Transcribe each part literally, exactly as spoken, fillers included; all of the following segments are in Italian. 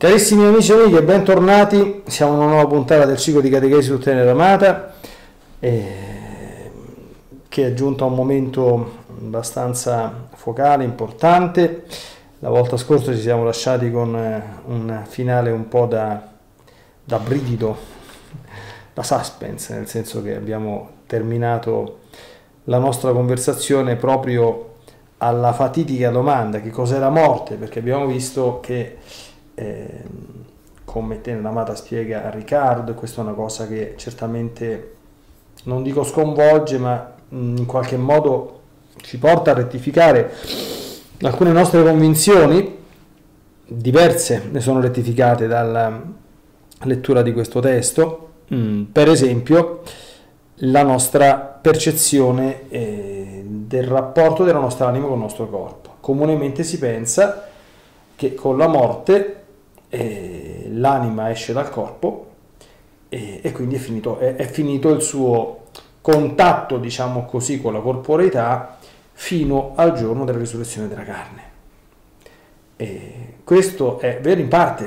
Carissimi amici e amiche, bentornati, siamo in una nuova puntata del ciclo di Catechesi su Tenere Amata, eh, che è giunto a un momento abbastanza focale, importante. La volta scorsa ci siamo lasciati con eh, un finale un po' da, da brivido, da suspense, nel senso che abbiamo terminato la nostra conversazione proprio alla fatidica domanda che cos'è la morte, perché abbiamo visto che Eh, come Tenere Amata spiega a Riccardo, e questa è una cosa che certamente non dico sconvolge, ma mh, in qualche modo ci porta a rettificare alcune nostre convinzioni. Diverse ne sono rettificate dalla lettura di questo testo, mh, per esempio la nostra percezione eh, del rapporto della nostra anima con il nostro corpo. Comunemente si pensa che con la morte eh, l'anima esce dal corpo e, e quindi è finito, è, è finito il suo contatto, diciamo così, con la corporeità fino al giorno della risurrezione della carne. E questo è vero in parte,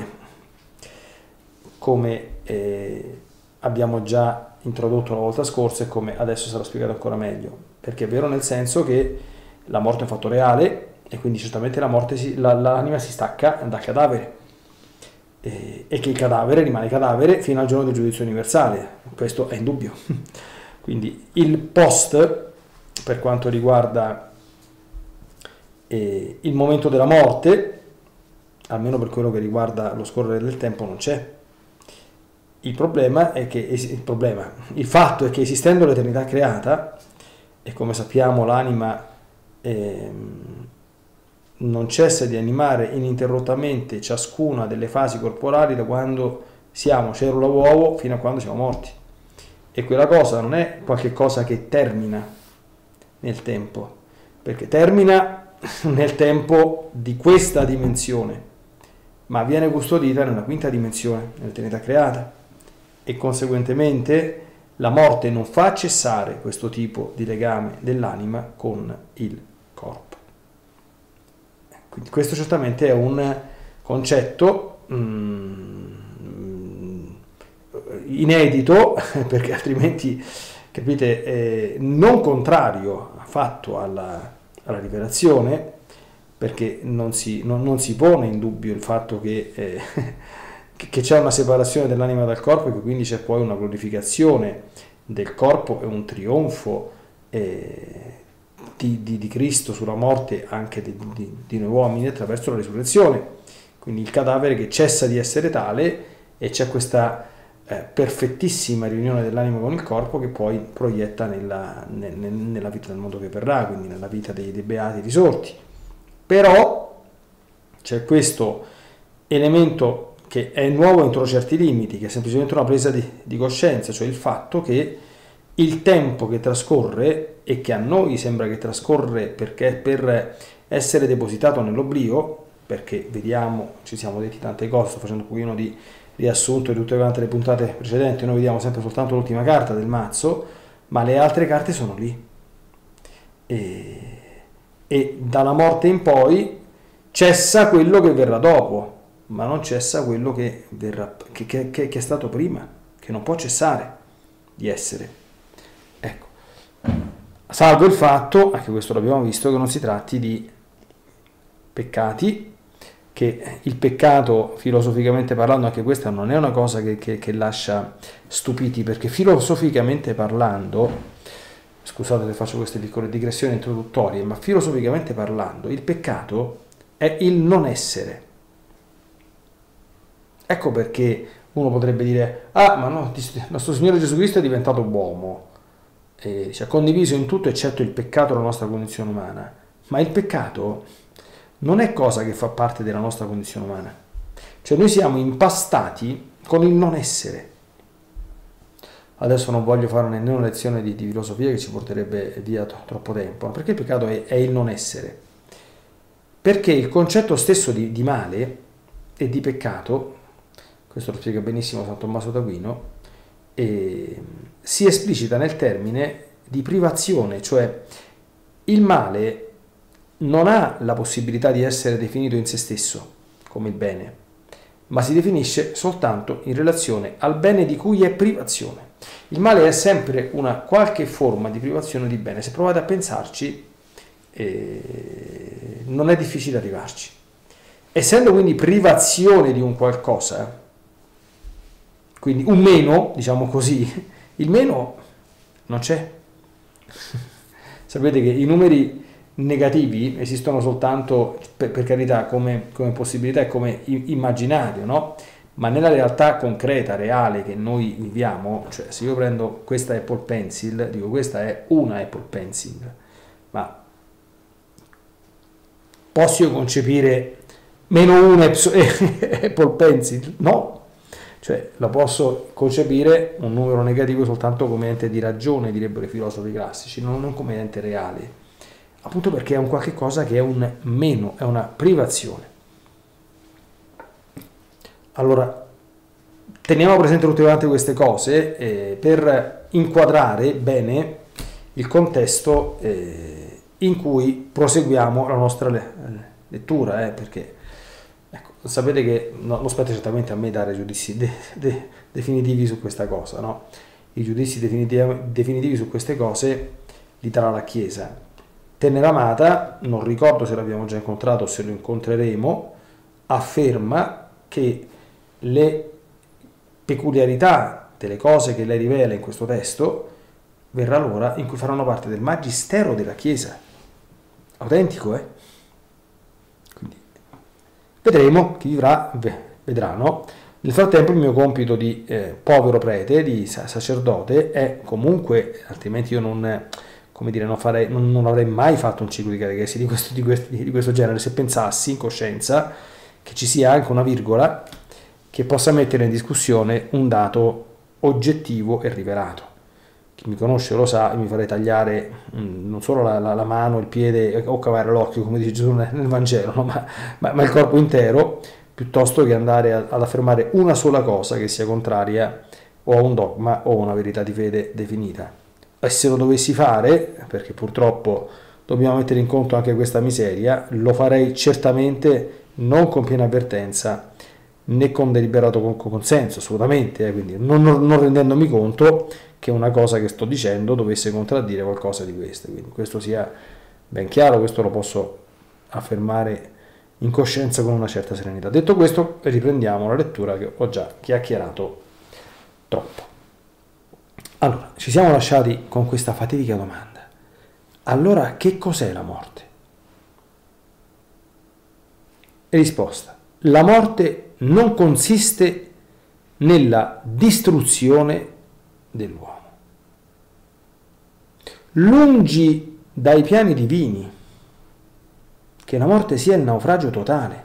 come eh, abbiamo già introdotto la volta scorsa e come adesso sarà spiegato ancora meglio, perché è vero nel senso che la morte è un fatto reale e quindi certamente la morte si, la, l'anima si stacca dal cadavere e, e che il cadavere rimane cadavere fino al giorno del giudizio universale, questo è indubbio. Quindi il post, per quanto riguarda eh, il momento della morte, almeno per quello che riguarda lo scorrere del tempo, non c'è. Il problema è che il problema, il fatto è che esistendo l'eternità creata, e come sappiamo l'anima eh, non cessa di animare ininterrottamente ciascuna delle fasi corporali da quando siamo cellula uovo fino a quando siamo morti, e quella cosa non è qualche cosa che termina nel tempo, perché termina nel tempo di questa dimensione, ma viene custodita nella quinta dimensione, nell'eternità creata, e conseguentemente la morte non fa cessare questo tipo di legame dell'anima con il corpo. Quindi questo certamente è un concetto mm, inedito, perché altrimenti, capite, eh, non contrario affatto alla, alla rivelazione, perché non si, non, non si pone in dubbio il fatto che, eh, che c'è una separazione dell'anima dal corpo e che quindi c'è poi una glorificazione del corpo e un trionfo eh, Di, di, di Cristo sulla morte anche di, di, di noi uomini attraverso la risurrezione, quindi il cadavere che cessa di essere tale e c'è questa eh, perfettissima riunione dell'anima con il corpo che poi proietta nella, nel, nella vita del mondo che verrà, quindi nella vita dei, dei beati risorti. Però c'è questo elemento che è nuovo entro certi limiti, che è semplicemente una presa di, di coscienza, cioè il fatto che il tempo che trascorre, e che a noi sembra che trascorre perché per essere depositato nell'oblio, perché vediamo, ci siamo detti tante cose, sto facendo un pochino di riassunto di tutte quante le puntate precedenti, noi vediamo sempre soltanto l'ultima carta del mazzo, ma le altre carte sono lì. E, e dalla morte in poi cessa quello che verrà dopo, ma non cessa quello che, verrà, che, che, che è stato prima, che non può cessare di essere. Ecco, salvo il fatto, anche questo l'abbiamo visto, che non si tratti di peccati, che il peccato filosoficamente parlando, anche questa non è una cosa che, che, che lascia stupiti, perché filosoficamente parlando, scusate se faccio queste piccole digressioni introduttorie, ma filosoficamente parlando il peccato è il non essere. Ecco perché uno potrebbe dire, ah ma no, il nostro Signore Gesù Cristo è diventato uomo, e ci ha condiviso in tutto eccetto il peccato della nostra condizione umana, ma il peccato non è cosa che fa parte della nostra condizione umana, cioè noi siamo impastati con il non essere. Adesso non voglio fare nemmeno una lezione di, di filosofia che ci porterebbe via to- troppo tempo, perché il peccato è, è il non essere, perché il concetto stesso di, di male e di peccato, questo lo spiega benissimo San Tommaso d'Aquino, e si esplicita nel termine di privazione, cioè il male non ha la possibilità di essere definito in se stesso come il bene, ma si definisce soltanto in relazione al bene di cui è privazione. Il male è sempre una qualche forma di privazione di bene. Se provate a pensarci, eh, non è difficile arrivarci. Essendo quindi privazione di un qualcosa, quindi un meno, diciamo così, il meno non c'è. Sapete che i numeri negativi esistono soltanto, per, per carità, come, come possibilità e come immaginario, no? Ma nella realtà concreta, reale che noi viviamo, cioè se io prendo questa Apple Pencil, dico questa è una Apple Pencil, ma posso io concepire meno una Apple Pencil? No, cioè la posso concepire un numero negativo soltanto come ente di ragione, direbbero i filosofi classici, non, non come ente reale, appunto perché è un qualche cosa che è un meno, è una privazione. Allora, teniamo presente tutte quante queste cose eh, per inquadrare bene il contesto eh, in cui proseguiamo la nostra le lettura, eh, perché ecco, sapete che no, non spetta certamente a me dare giudizi de de definitivi su questa cosa, no? I giudizi definitivi, definitivi su queste cose li darà la Chiesa. Teneramata, non ricordo se l'abbiamo già incontrato o se lo incontreremo, afferma che le peculiarità delle cose che lei rivela in questo testo verrà l'ora in cui faranno parte del magistero della Chiesa. Autentico, eh? Quindi vedremo, chi vivrà vedrà, no? Nel frattempo il mio compito di eh, povero prete, di sacerdote, è comunque, altrimenti io non, come dire, non, farei, non, non avrei mai fatto un ciclo di catechesi di questo, di, questo, di questo genere, se pensassi in coscienza che ci sia anche una virgola che possa mettere in discussione un dato oggettivo e rivelato. Chi mi conosce lo sa, io mi farei tagliare mh, non solo la, la, la mano, il piede o cavare l'occhio, come dice Gesù nel, nel Vangelo, no? ma, ma, ma il corpo intero, piuttosto che andare a, ad affermare una sola cosa che sia contraria o a un dogma o a una verità di fede definita. E se lo dovessi fare, perché purtroppo dobbiamo mettere in conto anche questa miseria, lo farei certamente non con piena avvertenza né con deliberato consenso, assolutamente, eh, quindi non, non, non rendendomi conto che una cosa che sto dicendo dovesse contraddire qualcosa di questo. Quindi questo sia ben chiaro, questo lo posso affermare in coscienza con una certa serenità. Detto questo, riprendiamo la lettura che ho già chiacchierato troppo. Allora, ci siamo lasciati con questa fatidica domanda. Allora, che cos'è la morte? Risposta. La morte non consiste nella distruzione dell'uomo. Lungi dai piani divini che la morte sia il naufragio totale.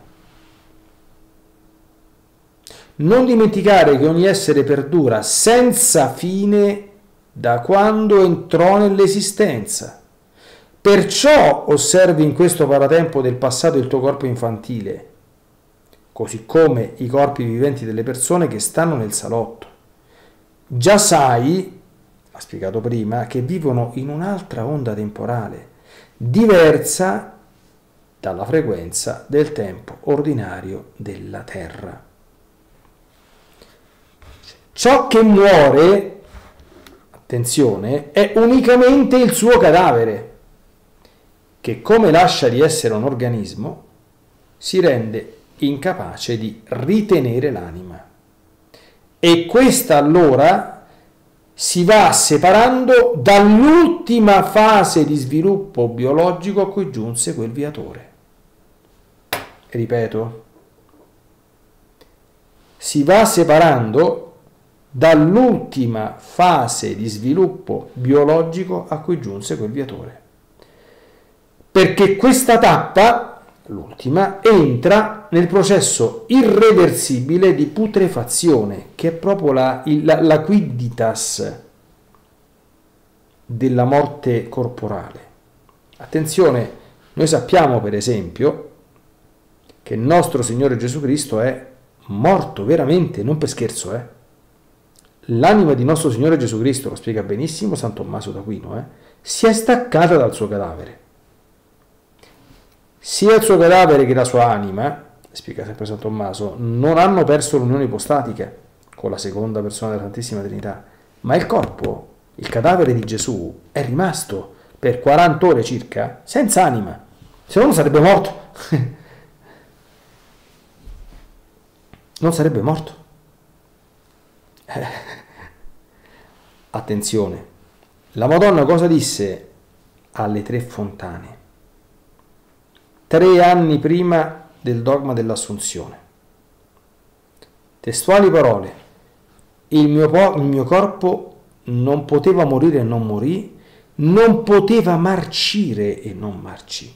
Non dimenticare che ogni essere perdura senza fine da quando entrò nell'esistenza. Perciò osservi in questo paratempo del passato il tuo corpo infantile, così come i corpi viventi delle persone che stanno nel salotto. Già sai, ha spiegato prima, che vivono in un'altra onda temporale, diversa dalla frequenza del tempo ordinario della Terra. Ciò che muore, attenzione, è unicamente il suo cadavere, che come lascia di essere un organismo, si rende incapace di ritenere l'anima. E questa allora si va separando dall'ultima fase di sviluppo biologico a cui giunse quel viatore. E ripeto, si va separando dall'ultima fase di sviluppo biologico a cui giunse quel viatore. Perché questa tappa, l'ultima, entra nel processo irreversibile di putrefazione, che è proprio la, la, la quidditas della morte corporale. Attenzione, noi sappiamo per esempio che il nostro Signore Gesù Cristo è morto veramente, non per scherzo, eh. L'anima di nostro Signore Gesù Cristo, lo spiega benissimo San Tommaso d'Aquino, eh, si è staccata dal suo cadavere. Sia il suo cadavere che la sua anima spiega sempre San Tommaso, non hanno perso l'unione ipostatica con la seconda persona della Santissima Trinità, ma il corpo, il cadavere di Gesù, è rimasto per quaranta ore circa senza anima, se no non sarebbe morto. Non sarebbe morto. Eh. Attenzione, la Madonna cosa disse alle tre fontane? Tre anni prima del dogma dell'Assunzione. Testuali parole: il mio, po- il mio corpo non poteva morire e non morì, non poteva marcire e non marcì.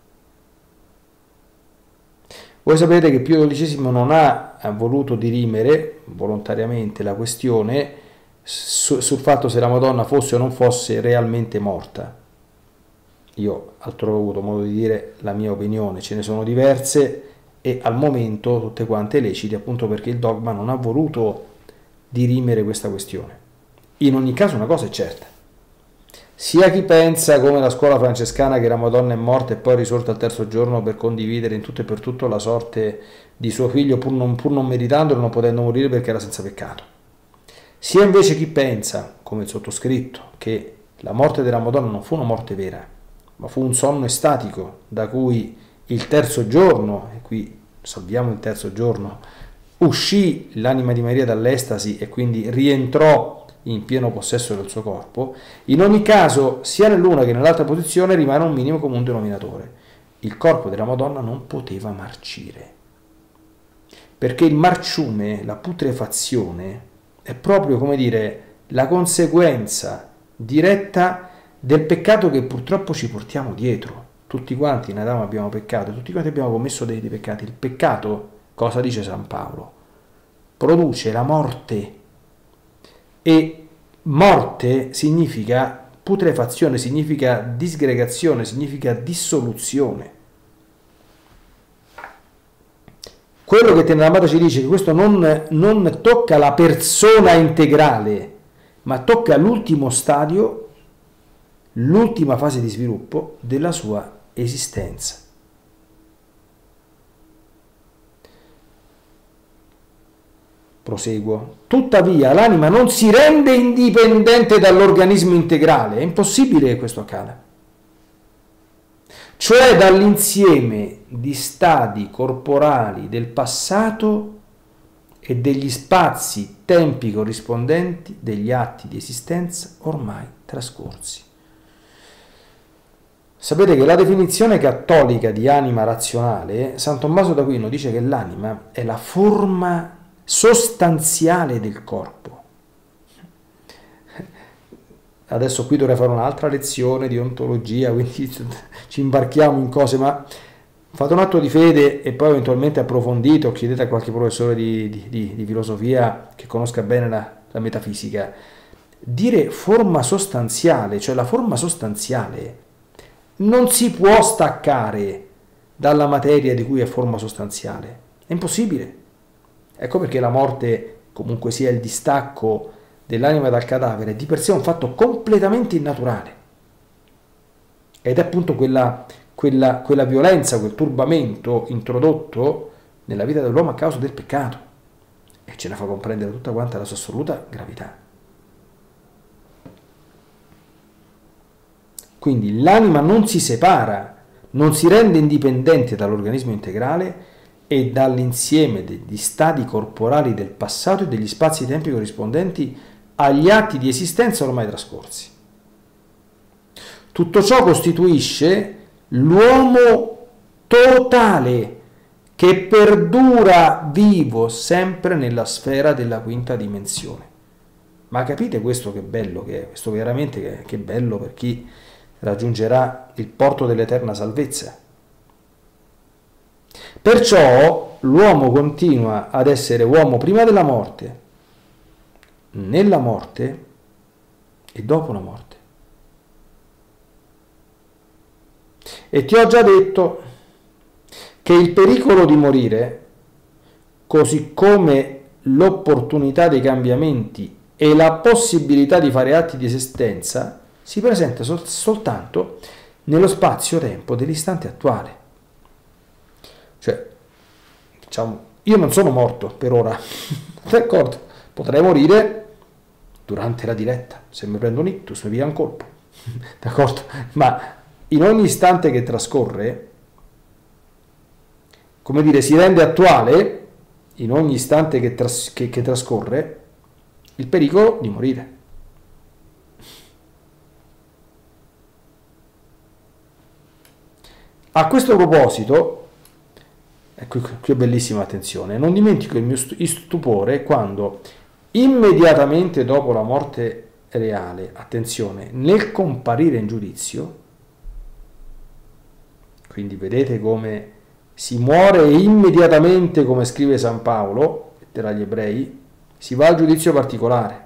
Voi sapete che Pio dodicesimo non ha voluto dirimere volontariamente la questione su, sul fatto se la Madonna fosse o non fosse realmente morta. Io altrove ho avuto modo di dire la mia opinione, ce ne sono diverse e al momento tutte quante lecite, appunto perché il dogma non ha voluto dirimere questa questione. In ogni caso una cosa è certa: sia chi pensa, come la scuola francescana, che la Madonna è morta e poi è risorta al terzo giorno per condividere in tutto e per tutto la sorte di suo figlio, pur non, pur non meritandolo, non potendo morire perché era senza peccato, sia invece chi pensa, come il sottoscritto, che la morte della Madonna non fu una morte vera, ma fu un sonno estatico da cui il terzo giorno, e qui salviamo il terzo giorno, uscì l'anima di Maria dall'estasi e quindi rientrò in pieno possesso del suo corpo. In ogni caso, sia nell'una che nell'altra posizione rimane un minimo comune denominatore: il corpo della Madonna non poteva marcire, perché il marciume, la putrefazione, è proprio, come dire, la conseguenza diretta del peccato che purtroppo ci portiamo dietro. Tutti quanti in Adamo abbiamo peccato, tutti quanti abbiamo commesso dei, dei peccati. Il peccato, cosa dice San Paolo? Produce la morte. E morte significa putrefazione, significa disgregazione, significa dissoluzione. Quello che Tenera ci dice è che questo non, non tocca la persona integrale, ma tocca l'ultimo stadio, l'ultima fase di sviluppo della sua esistenza. Proseguo. Tuttavia l'anima non si rende indipendente dall'organismo integrale, è impossibile che questo accada, cioè dall'insieme di stadi corporali del passato e degli spazi tempi corrispondenti degli atti di esistenza ormai trascorsi. Sapete che la definizione cattolica di anima razionale, San Tommaso d'Aquino dice che l'anima è la forma sostanziale del corpo. Adesso qui dovrei fare un'altra lezione di ontologia, quindi ci imbarchiamo in cose, ma fate un atto di fede e poi eventualmente approfondite o chiedete a qualche professore di, di, di, di filosofia che conosca bene la, la metafisica. Dire forma sostanziale, cioè la forma sostanziale, non si può staccare dalla materia di cui è forma sostanziale, è impossibile. Ecco perché la morte, comunque sia il distacco dell'anima dal cadavere, è di per sé un fatto completamente innaturale. Ed è appunto quella, quella, quella violenza, quel turbamento introdotto nella vita dell'uomo a causa del peccato. E ce ne fa comprendere tutta quanta la sua assoluta gravità. Quindi l'anima non si separa, non si rende indipendente dall'organismo integrale e dall'insieme degli stadi corporali del passato e degli spazi-tempi corrispondenti agli atti di esistenza ormai trascorsi. Tutto ciò costituisce l'uomo totale che perdura vivo sempre nella sfera della quinta dimensione. Ma capite questo che bello che è? Questo veramente che, che bello per chi raggiungerà il porto dell'eterna salvezza. Perciò l'uomo continua ad essere uomo prima della morte, nella morte e dopo la morte. E ti ho già detto che il pericolo di morire, così come l'opportunità dei cambiamenti e la possibilità di fare atti di esistenza, si presenta sol- soltanto nello spazio-tempo dell'istante attuale. Cioè, diciamo, io non sono morto per ora, d'accordo? Potrei morire durante la diretta, se mi prendo un ictus, mi via un colpo, d'accordo? Ma in ogni istante che trascorre, come dire, si rende attuale, in ogni istante che, tras- che, che trascorre, il pericolo di morire. A questo proposito, ecco qui è bellissima attenzione, non dimentico il mio stupore quando immediatamente dopo la morte reale, attenzione, nel comparire in giudizio, quindi vedete come si muore immediatamente, come scrive San Paolo, lettera agli Ebrei, si va al giudizio particolare.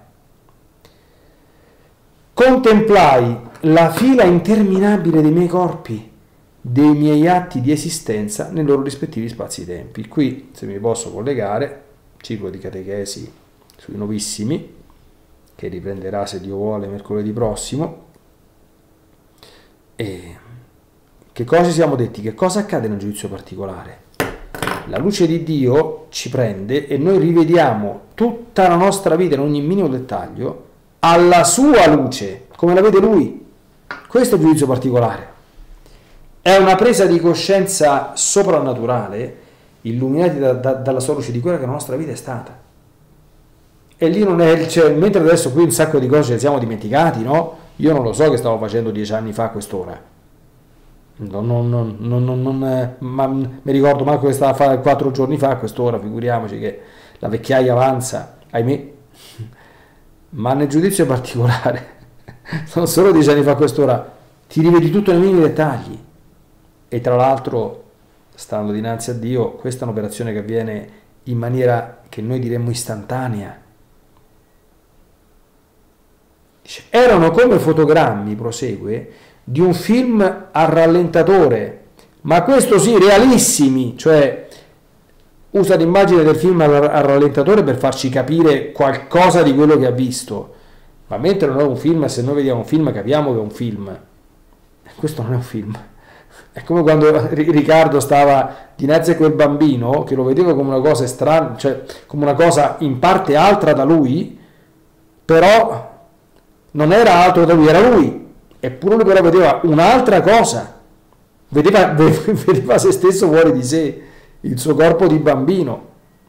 Contemplai la fila interminabile dei miei corpi, dei miei atti di esistenza nei loro rispettivi spazi-tempi. Qui, se mi posso collegare, ciclo di catechesi sui novissimi, che riprenderà, se Dio vuole, mercoledì prossimo. E che cosa ci siamo detti? Che cosa accade nel giudizio particolare? La luce di Dio ci prende e noi rivediamo tutta la nostra vita in ogni minimo dettaglio alla sua luce, come la vede Lui. Questo è il giudizio particolare. È una presa di coscienza soprannaturale, illuminati da, da, dalla sua luce, di quella che la nostra vita è stata. E lì non è, cioè, mentre adesso qui un sacco di cose ci siamo dimenticati, no? Io non lo so che stavo facendo dieci anni fa a quest'ora. Non, non, non, non, non, eh, ma mi ricordo manco che stava a fare quattro giorni fa a quest'ora, figuriamoci che la vecchiaia avanza, ahimè. Ma nel giudizio particolare, non solo dieci anni fa a quest'ora, ti rivedi tutto nei minimi dettagli. E tra l'altro, stando dinanzi a Dio, questa è un'operazione che avviene in maniera che noi diremmo istantanea. Erano come fotogrammi, prosegue, di un film a rallentatore, ma questo sì, realissimi, cioè usa l'immagine del film a rallentatore per farci capire qualcosa di quello che ha visto, ma mentre non è un film, se noi vediamo un film capiamo che è un film. Questo non è un film. È come quando Riccardo stava dinanzi a quel bambino che lo vedeva come una cosa strana, cioè come una cosa in parte altra da lui, però non era altro da lui, era lui. Eppure lui però vedeva un'altra cosa, vedeva, vedeva se stesso fuori di sé, il suo corpo di bambino.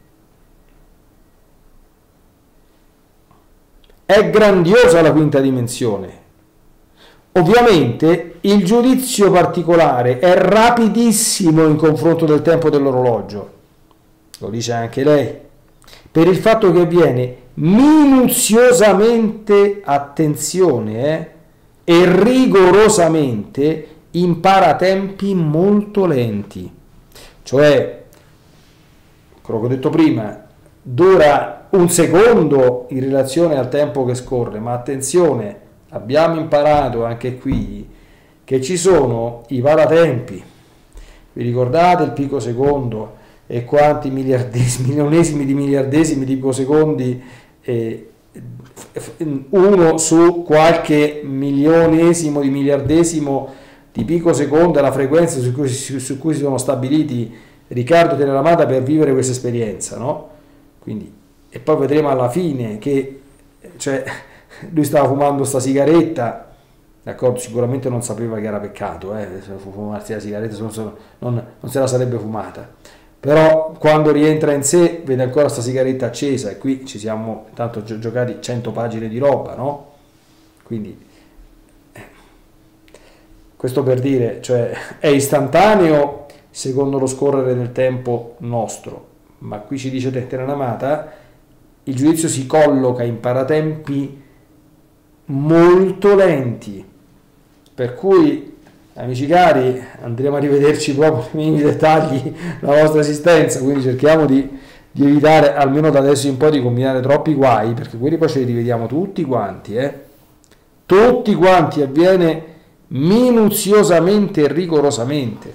È grandiosa la quinta dimensione. Ovviamente il giudizio particolare è rapidissimo in confronto del tempo dell'orologio, lo dice anche lei, per il fatto che avviene minuziosamente, attenzione, eh, e rigorosamente in paratempi molto lenti. Cioè, quello che ho detto prima, dura un secondo in relazione al tempo che scorre, ma attenzione, abbiamo imparato anche qui che ci sono i paratempi. Vi ricordate il picosecondo e quanti miliardesimi, milionesimi di miliardesimi di picosecondi, eh, uno su qualche milionesimo di miliardesimo di picosecondo è la frequenza su cui, su, su cui si sono stabiliti Riccardo Teneramata per vivere questa esperienza, no? Quindi, e poi vedremo alla fine che, cioè, lui stava fumando sta sigaretta, d'accordo, sicuramente non sapeva che era peccato, eh, fumarsi la sigaretta, non, non, non se la sarebbe fumata, però quando rientra in sé vede ancora sta sigaretta accesa e qui ci siamo tanto gi- giocati cento pagine di roba, no? Quindi eh, questo per dire, cioè è istantaneo secondo lo scorrere del tempo nostro, ma qui ci dice Teneramata, il giudizio si colloca in paratempi molto lenti, per cui amici cari andremo a rivederci proprio nei minimi dettagli la nostra esistenza, quindi cerchiamo di, di evitare almeno da adesso in poi di combinare troppi guai, perché quelli poi ce li rivediamo tutti quanti, eh? Tutti quanti, avviene minuziosamente e rigorosamente.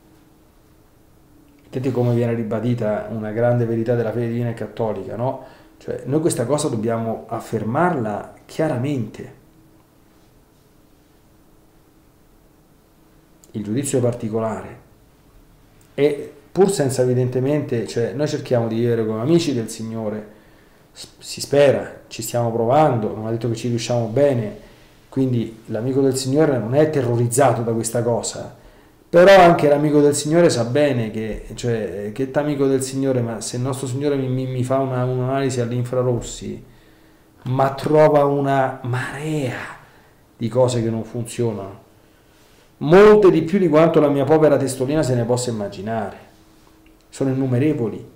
Vedete come viene ribadita una grande verità della fede divina e cattolica, no? Cioè noi questa cosa dobbiamo affermarla chiaramente. Il giudizio particolare è pur senza evidentemente, cioè noi cerchiamo di vivere come amici del Signore, si spera, ci stiamo provando, non ha detto che ci riusciamo bene, quindi l'amico del Signore non è terrorizzato da questa cosa, però anche l'amico del Signore sa bene che, cioè, che t'amico del Signore, ma se il nostro Signore mi, mi, mi fa una, un'analisi all'infrarossi, ma trova una marea di cose che non funzionano, molte di più di quanto la mia povera testolina se ne possa immaginare, sono innumerevoli.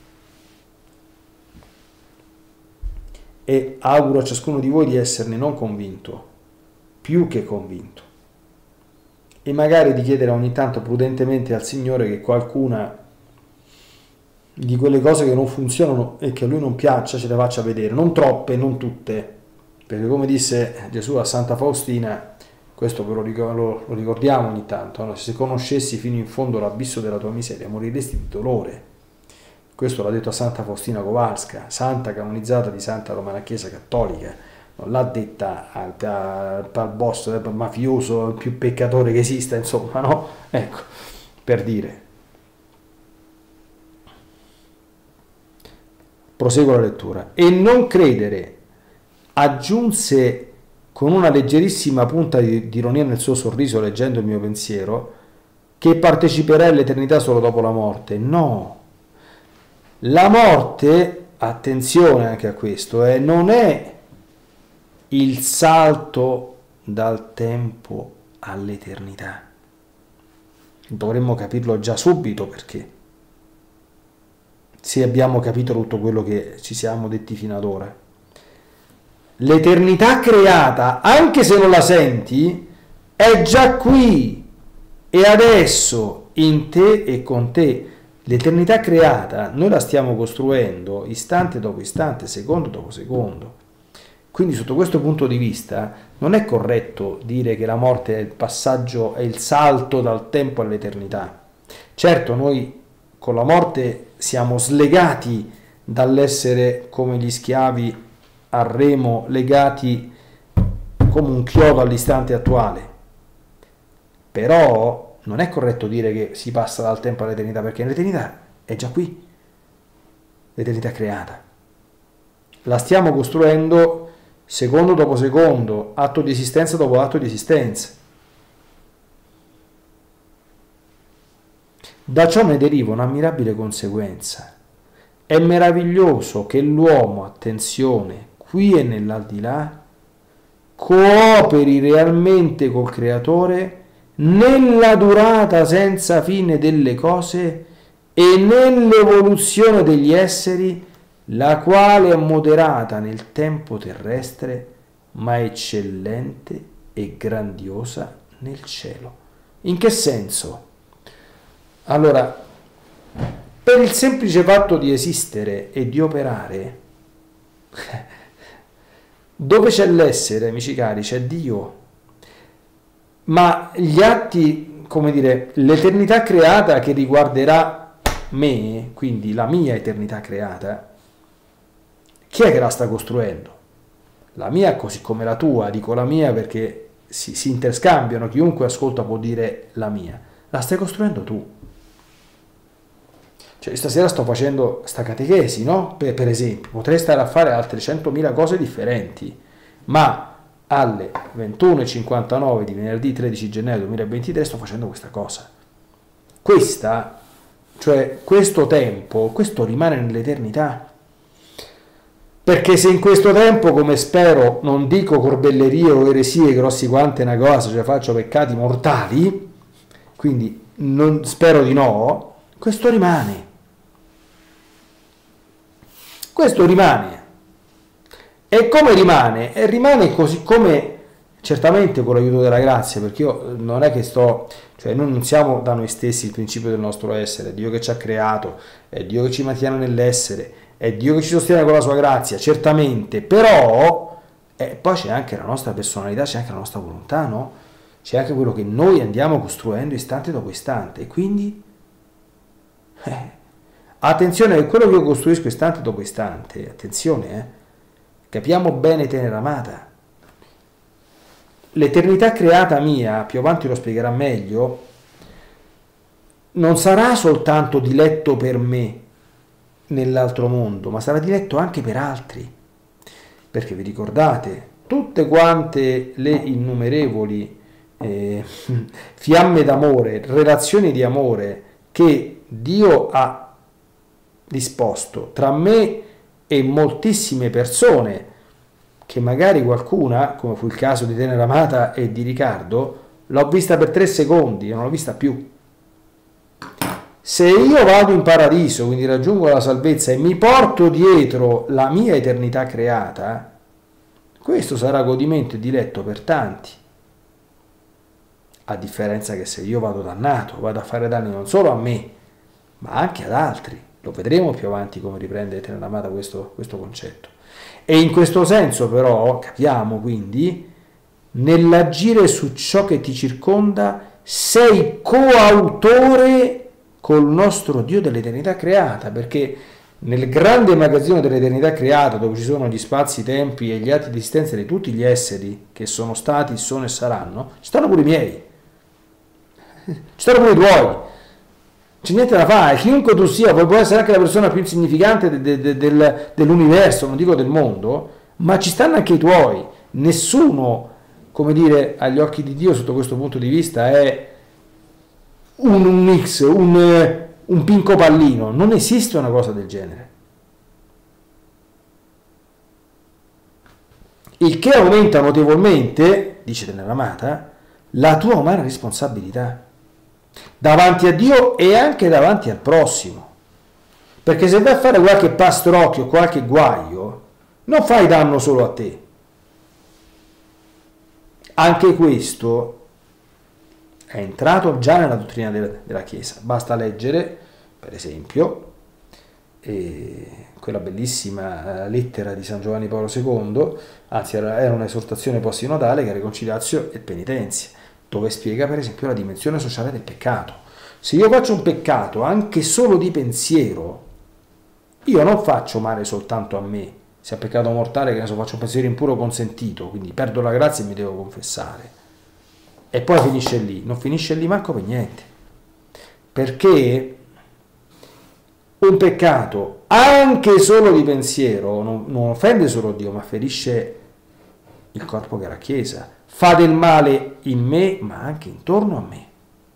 E auguro a ciascuno di voi di esserne non convinto, più che convinto, e magari di chiedere ogni tanto prudentemente al Signore che qualcuna di quelle cose che non funzionano e che a Lui non piaccia ce le faccia vedere, non troppe, non tutte, perché come disse Gesù a Santa Faustina, questo ve lo ricordiamo ogni tanto, no? Se conoscessi fino in fondo l'abisso della tua miseria moriresti di dolore. Questo l'ha detto a Santa Faustina Kowalska, santa canonizzata di Santa Romana Chiesa Cattolica, non l'ha detta al, al, al boss, al mafioso, il più peccatore che esista, insomma, no? Ecco, per dire. Proseguo la lettura. E non credere, aggiunse con una leggerissima punta di, di ironia nel suo sorriso leggendo il mio pensiero, che parteciperai all'eternità solo dopo la morte. No. La morte, attenzione anche a questo, eh, non è il salto dal tempo all'eternità. Dovremmo capirlo già subito, perché se abbiamo capito tutto quello che ci siamo detti fino ad ora. L'eternità creata, anche se non la senti, è già qui e adesso in te e con te. L'eternità creata noi la stiamo costruendo istante dopo istante, secondo dopo secondo. Quindi sotto questo punto di vista non è corretto dire che la morte è il passaggio, è il salto dal tempo all'eternità. Certo, noi con la morte siamo slegati dall'essere come gli schiavi a remo, legati come un chiodo all'istante attuale. Però non è corretto dire che si passa dal tempo all'eternità, perché l'eternità è già qui, l'eternità creata. La stiamo costruendo secondo dopo secondo, atto di esistenza dopo atto di esistenza. Da ciò ne deriva un'ammirabile conseguenza. È meraviglioso che l'uomo, attenzione, qui e nell'aldilà, cooperi realmente col Creatore nella durata senza fine delle cose e nell'evoluzione degli esseri, la quale è moderata nel tempo terrestre, ma eccellente e grandiosa nel cielo. In che senso? Allora, per il semplice fatto di esistere e di operare, dove c'è l'essere, amici cari, c'è Dio. Ma gli atti, come dire, l'eternità creata che riguarderà me, quindi la mia eternità creata, chi è che la sta costruendo? La mia così come la tua, dico la mia perché si, si interscambiano, chiunque ascolta può dire la mia. La stai costruendo tu. Cioè, stasera sto facendo sta catechesi, no? Per, per esempio, potrei stare a fare altre centomila cose differenti, ma alle ventuno e cinquantanove di venerdì tredici gennaio duemilaventitré sto facendo questa cosa. Questa, cioè questo tempo, questo rimane nell'eternità. Perché se in questo tempo, come spero, non dico corbellerie o eresie grossi quante una cosa, cioè faccio peccati mortali, quindi non, spero di no, questo rimane. Questo rimane. E come rimane? E rimane così come, certamente con l'aiuto della grazia, perché io non è che sto, cioè noi non siamo da noi stessi il principio del nostro essere, è Dio che ci ha creato, è Dio che ci mantiene nell'essere, è Dio che ci sostiene con la sua grazia, certamente, però eh, poi c'è anche la nostra personalità, c'è anche la nostra volontà, no? C'è anche quello che noi andiamo costruendo istante dopo istante, e quindi eh, attenzione che quello che io costruisco istante dopo istante, attenzione, eh, capiamo bene, tenera amata, l'eternità creata mia, più avanti lo spiegherà meglio, non sarà soltanto diletto per me nell'altro mondo, ma sarà diletto anche per altri. Perché vi ricordate, tutte quante le innumerevoli eh, fiamme d'amore, relazioni di amore che Dio ha disposto tra me e moltissime persone, che magari qualcuna, come fu il caso di Tenera Amata e di Riccardo, l'ho vista per tre secondi e non l'ho vista più. Se io vado in paradiso, quindi raggiungo la salvezza e mi porto dietro la mia eternità creata, questo sarà godimento e diletto per tanti. A differenza che se io vado dannato, vado a fare danni non solo a me, ma anche ad altri. Lo vedremo più avanti come riprende Tenera Amata questo, questo concetto. E in questo senso però capiamo quindi, nell'agire su ciò che ti circonda, sei coautore col nostro Dio dell'eternità creata, perché nel grande magazzino dell'eternità creata, dove ci sono gli spazi, i tempi e gli atti di esistenza di tutti gli esseri che sono stati, sono e saranno, ci stanno pure i miei, ci stanno pure i tuoi, c'è niente da fare. Chiunque tu sia, puoi essere anche la persona più insignificante de, de, de, del, dell'universo, non dico del mondo, ma ci stanno anche i tuoi. Nessuno, come dire, agli occhi di Dio sotto questo punto di vista è un, un X, un, un pinco pallino. Non esiste una cosa del genere. Il che aumenta notevolmente, dice Tenera Amata, la tua umana responsabilità davanti a Dio e anche davanti al prossimo. Perché se vai a fare qualche pastrocchio, qualche guaio, non fai danno solo a te. Anche questo è entrato già nella dottrina della, della Chiesa. Basta leggere, per esempio, eh, quella bellissima lettera di San Giovanni Paolo secondo, anzi era, era un'esortazione post-sinodale, che è Reconciliatio e Penitenzia, dove spiega per esempio la dimensione sociale del peccato. Se io faccio un peccato anche solo di pensiero, io non faccio male soltanto a me. Se è peccato mortale, che ne so, faccio un pensiero impuro consentito, quindi perdo la grazia e mi devo confessare. E poi finisce lì. Non finisce lì manco per niente. Perché un peccato, anche solo di pensiero, non, non offende solo Dio, ma ferisce il corpo che è la Chiesa. Fa del male in me, ma anche intorno a me.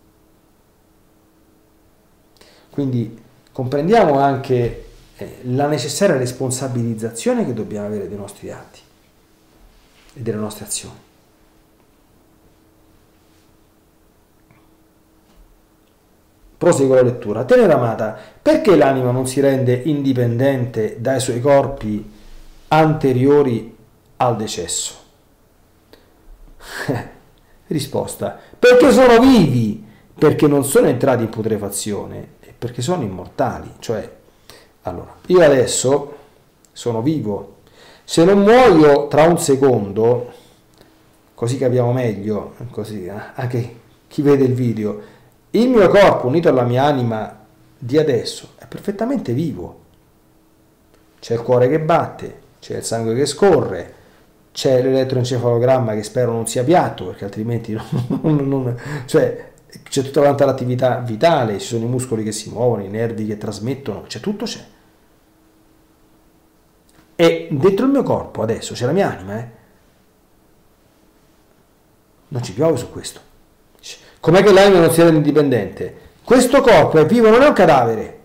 Quindi comprendiamo anche eh, la necessaria responsabilizzazione che dobbiamo avere dei nostri atti e delle nostre azioni. Proseguo la lettura. Tenera Amata, perché l'anima non si rende indipendente dai suoi corpi anteriori al decesso? Risposta: perché sono vivi, perché non sono entrati in putrefazione e perché sono immortali. Cioè, allora, io adesso sono vivo, se non muoio tra un secondo, così capiamo meglio, così anche chi vede il video, il mio corpo unito alla mia anima di adesso è perfettamente vivo. C'è il cuore che batte, c'è il sangue che scorre, c'è l'elettroencefalogramma che spero non sia piatto, perché altrimenti non, non, non, cioè, c'è tutta quanta l'attività vitale, ci sono i muscoli che si muovono, i nervi che trasmettono, c'è tutto, c'è. E dentro il mio corpo adesso c'è la mia anima, eh? Non ci piove su questo. Com'è che l'anima non si rende indipendente? Questo corpo è vivo, non è un cadavere.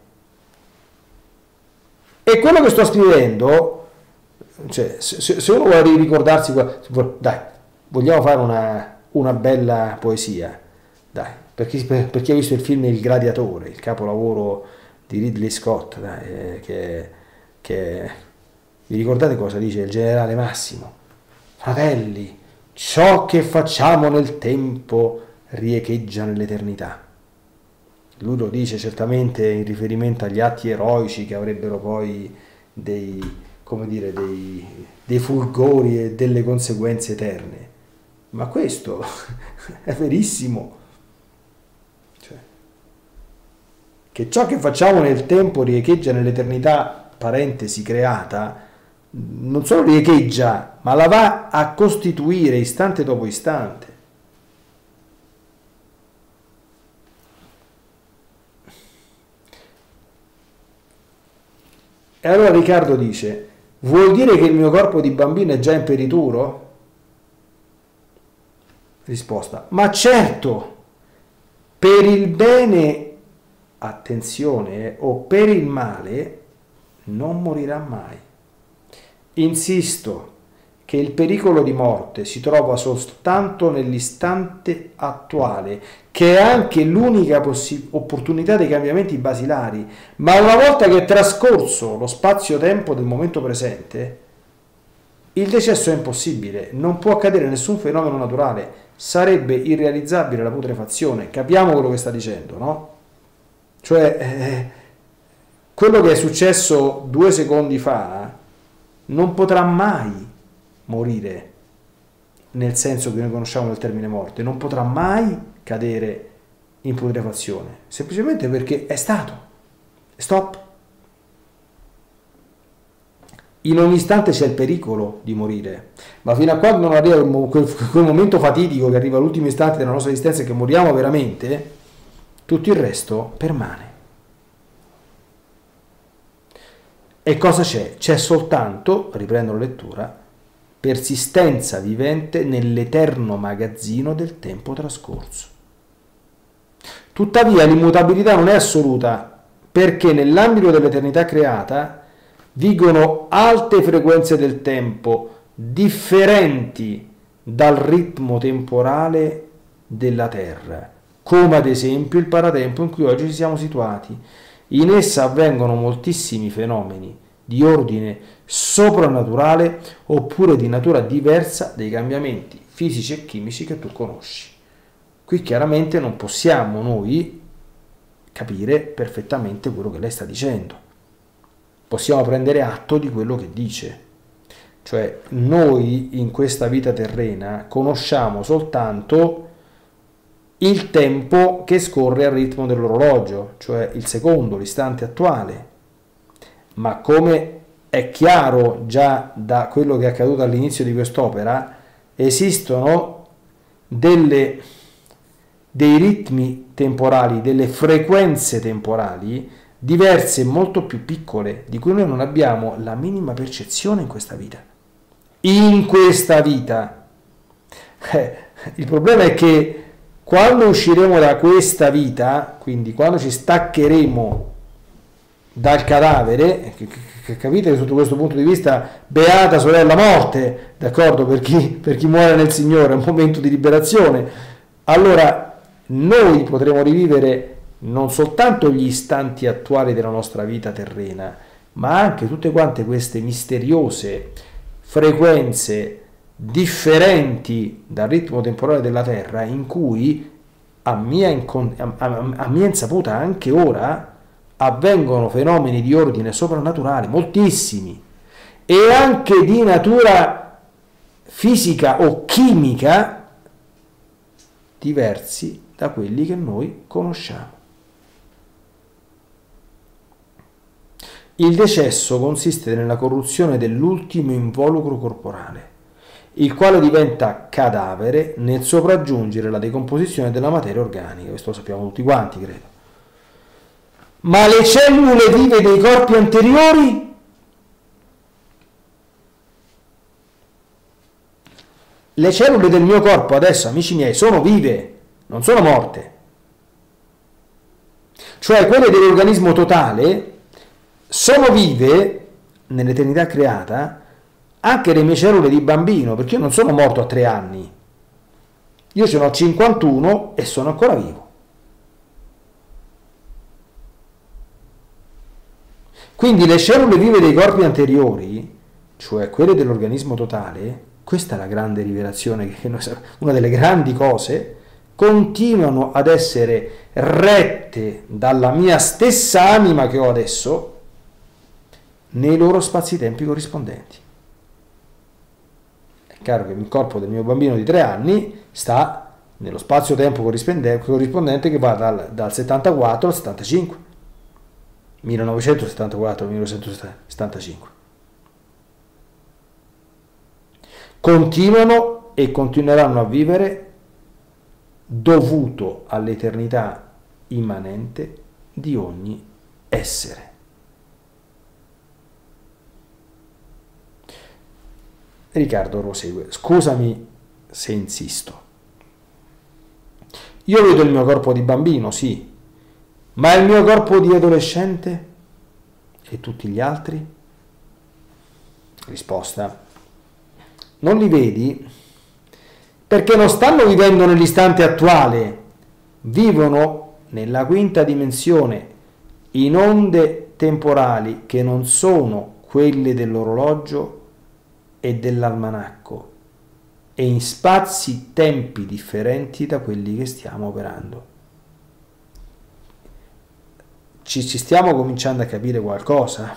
E quello che sto scrivendo, cioè, se, se uno vuole ricordarsi, dai, vogliamo fare una, una bella poesia, dai, per chi, per, per chi ha visto il film Il Gladiatore, il capolavoro di Ridley Scott, dai, che, che vi ricordate cosa dice il generale Massimo? Fratelli, ciò che facciamo nel tempo riecheggia nell'eternità. Lui lo dice certamente in riferimento agli atti eroici che avrebbero poi dei, come dire, dei, dei fulgori e delle conseguenze eterne. Ma questo è verissimo. Cioè, che ciò che facciamo nel tempo riecheggia nell'eternità, parentesi creata, non solo riecheggia, ma la va a costituire istante dopo istante. E allora Riccardo dice, vuol dire che il mio corpo di bambino è già imperituro? Risposta, ma certo, per il bene, attenzione, o per il male, non morirà mai. Insisto che il pericolo di morte si trova soltanto nell'istante attuale, che è anche l'unica possi- opportunità dei cambiamenti basilari, ma una volta che è trascorso lo spazio-tempo del momento presente, il decesso è impossibile, non può accadere nessun fenomeno naturale, sarebbe irrealizzabile la putrefazione. Capiamo quello che sta dicendo, no? Cioè, eh, quello che è successo due secondi fa non potrà mai morire, nel senso che noi conosciamo del termine morte, non potrà mai cadere in putrefazione, semplicemente perché è stato. Stop. In ogni istante c'è il pericolo di morire, ma fino a quando non arriva quel, quel momento fatidico che arriva all'ultimo istante della nostra esistenza e che moriamo veramente, tutto il resto permane. E cosa c'è? C'è soltanto, riprendo la lettura, persistenza vivente nell'eterno magazzino del tempo trascorso. Tuttavia l'immutabilità non è assoluta, perché nell'ambito dell'eternità creata vigono alte frequenze del tempo differenti dal ritmo temporale della Terra, come ad esempio il paratempo in cui oggi ci siamo situati. In essa avvengono moltissimi fenomeni di ordine soprannaturale oppure di natura diversa dai cambiamenti fisici e chimici che tu conosci. Qui chiaramente non possiamo noi capire perfettamente quello che lei sta dicendo. Possiamo prendere atto di quello che dice. Cioè, noi in questa vita terrena conosciamo soltanto il tempo che scorre al ritmo dell'orologio, cioè il secondo, l'istante attuale. Ma come è chiaro già da quello che è accaduto all'inizio di quest'opera, esistono delle, dei ritmi temporali, delle frequenze temporali diverse, molto più piccole, di cui noi non abbiamo la minima percezione in questa vita. In questa vita. Eh, il problema è che quando usciremo da questa vita, quindi quando ci staccheremo dal cadavere, che, che, capite che sotto questo punto di vista, beata sorella morte, d'accordo, per chi, per chi muore nel Signore, è un momento di liberazione, allora noi potremo rivivere non soltanto gli istanti attuali della nostra vita terrena, ma anche tutte quante queste misteriose frequenze differenti dal ritmo temporale della Terra, in cui a mia, a, a, a mia insaputa anche ora avvengono fenomeni di ordine soprannaturale, moltissimi, e anche di natura fisica o chimica diversi da quelli che noi conosciamo. Il decesso consiste nella corruzione dell'ultimo involucro corporale, il quale diventa cadavere nel sopraggiungere la decomposizione della materia organica. Questo lo sappiamo tutti quanti, credo. Ma le cellule vive dei corpi anteriori? Le cellule del mio corpo adesso, amici miei, sono vive, non sono morte. Cioè quelle dell'organismo totale sono vive nell'eternità creata anche le mie cellule di bambino, perché io non sono morto a tre anni, io ce ne ho cinquantuno e sono ancora vivo. Quindi le cellule vive dei corpi anteriori, cioè quelle dell'organismo totale, questa è la grande rivelazione, che noi, una delle grandi cose, continuano ad essere rette dalla mia stessa anima che ho adesso nei loro spazi-tempi corrispondenti. È chiaro che il corpo del mio bambino di tre anni sta nello spazio-tempo corrispondente che va dal, dal settantaquattro al settantacinque, millenovecentosettantaquattro al millenovecentosettantacinque. Continuano e continueranno a vivere dovuto all'eternità immanente di ogni essere. Riccardo prosegue, scusami se insisto. Io vedo il mio corpo di bambino, sì, ma il mio corpo di adolescente e tutti gli altri? Risposta, non li vedi perché non stanno vivendo nell'istante attuale, vivono nella quinta dimensione, in onde temporali che non sono quelle dell'orologio e dell'almanacco e in spazi-tempi differenti da quelli che stiamo operando. Ci, ci stiamo cominciando a capire qualcosa?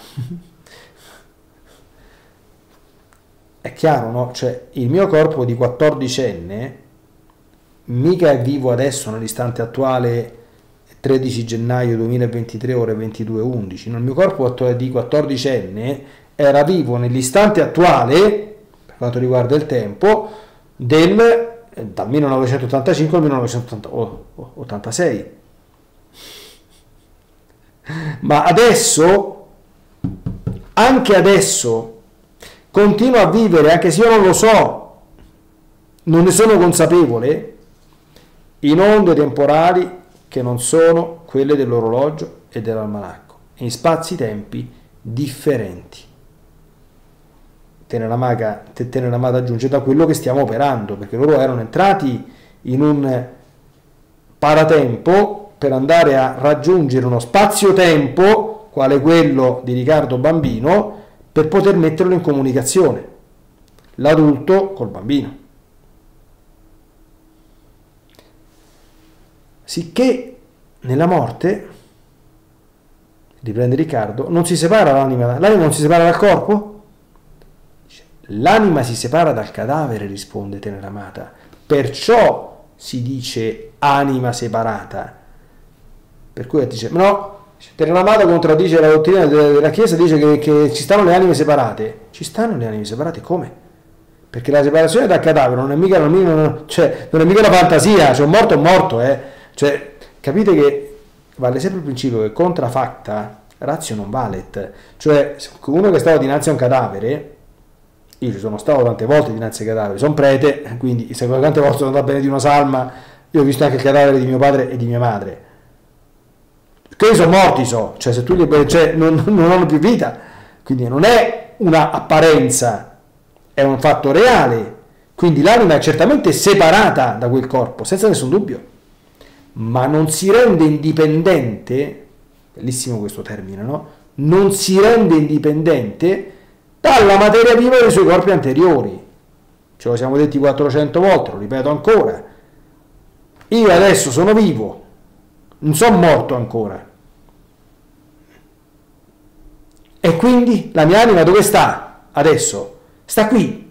È chiaro, no? Cioè, il mio corpo di quattordicenne mica è vivo adesso nell'istante attuale tredici gennaio duemilaventitré ore ventidue e undici. No, il mio corpo di quattordicenne era vivo nell'istante attuale, per quanto riguarda il tempo, del, dal millenovecentottantacinque al millenovecentottantasei. Ma adesso, anche adesso, continuo a vivere, anche se io non lo so, non ne sono consapevole, in onde temporali che non sono quelle dell'orologio e dell'almanacco, in spazi-tempi differenti. Teneramata, Teneramata aggiunge da quello che stiamo operando, perché loro erano entrati in un paratempo per andare a raggiungere uno spazio-tempo, quale quello di Riccardo bambino, per poter metterlo in comunicazione, l'adulto col bambino. Sicché nella morte, riprende Riccardo, non si separa l'anima, l'anima non si separa dal corpo? L'anima si separa dal cadavere, risponde Teneramata, perciò si dice anima separata. Per cui dice, no, Teneramata contraddice la dottrina della Chiesa, dice che, che ci stanno le anime separate. Ci stanno le anime separate? Come? Perché la separazione dal cadavere non è mica, non, cioè, non è mica una fantasia, cioè un morto è un morto, eh. Cioè, capite che vale sempre il principio che contra facta ratio non valet. Cioè, uno che stava dinanzi a un cadavere, io ci sono stato tante volte dinanzi ai cadaveri, sono prete, quindi se tante volte sono andato a benedire una salma, io ho visto anche il cadavere di mio padre e di mia madre. Quelli sono morti, so, cioè se tu li cioè, non, non hanno più vita, quindi non è una apparenza, è un fatto reale, quindi l'anima è certamente separata da quel corpo, senza nessun dubbio, ma non si rende indipendente, bellissimo questo termine, no? Non si rende indipendente dalla materia viva dei suoi corpi anteriori. Ce lo siamo detti quattrocento volte, lo ripeto ancora. Io adesso sono vivo, non sono morto ancora. E quindi la mia anima dove sta adesso? Sta qui.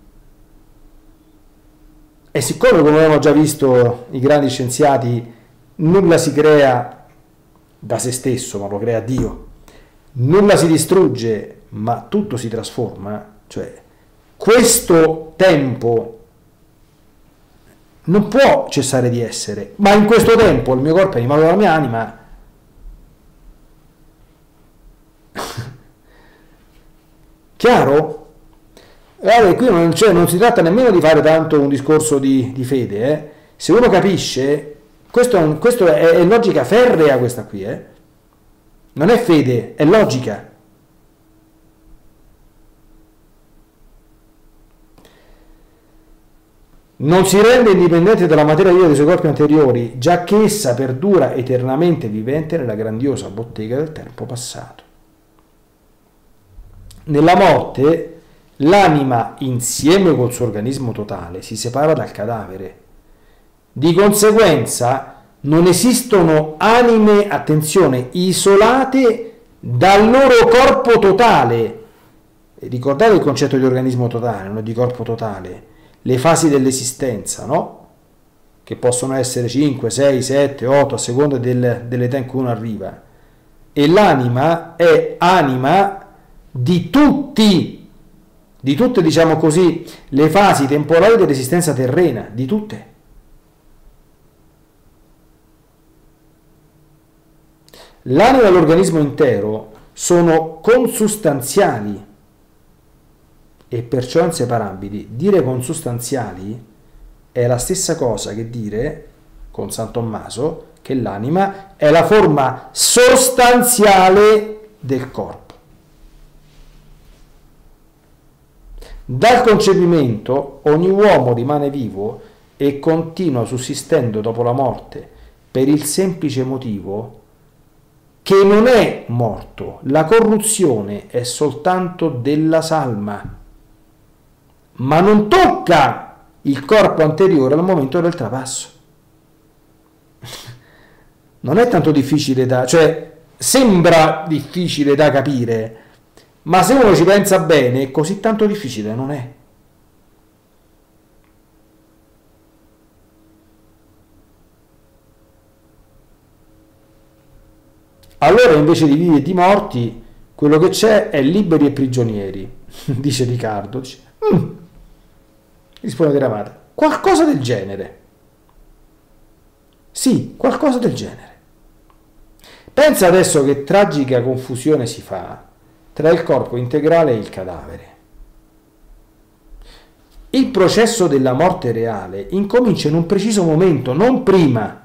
E siccome, come abbiamo già visto i grandi scienziati, nulla si crea da se stesso, ma lo crea Dio. Nulla si distrugge, ma tutto si trasforma. Cioè, questo tempo non può cessare di essere, ma in questo tempo il mio corpo è animato dalla mia anima. Chiaro? Guardate, qui non, cioè, non si tratta nemmeno di fare tanto un discorso di, di fede, eh. Se uno capisce, questo, è, un, questo è, è logica ferrea questa qui, eh. Non è fede, è logica. Non si rende indipendente dalla materia viva dei suoi corpi anteriori, giacché essa perdura eternamente vivente nella grandiosa bottega del tempo passato. Nella morte l'anima, insieme col suo organismo totale, si separa dal cadavere. Di conseguenza non esistono anime, attenzione, isolate dal loro corpo totale. Ricordate il concetto di organismo totale, non di corpo totale. Le fasi dell'esistenza, no? Che possono essere cinque, sei, sette, otto, a seconda del, dell'età in cui uno arriva. E l'anima è anima di tutti, di tutte, diciamo così, le fasi temporali dell'esistenza terrena, di tutte. L'anima e l'organismo intero sono consustanziali, e perciò inseparabili. Dire consustanziali è la stessa cosa che dire, con San Tommaso, che l'anima è la forma sostanziale del corpo. Dal concepimento ogni uomo rimane vivo e continua sussistendo dopo la morte per il semplice motivo che non è morto. La corruzione è soltanto della salma, ma non tocca il corpo anteriore al momento del trapasso. Non è tanto difficile da, cioè sembra difficile da capire, ma se uno ci pensa bene, così tanto difficile non è. Allora invece di vivi e di morti, quello che c'è è liberi e prigionieri, dice Riccardo. Dice, mm. Risponde Ramata, qualcosa del genere. Sì, qualcosa del genere. Pensa adesso che tragica confusione si fa tra il corpo integrale e il cadavere. Il processo della morte reale incomincia in un preciso momento, non prima.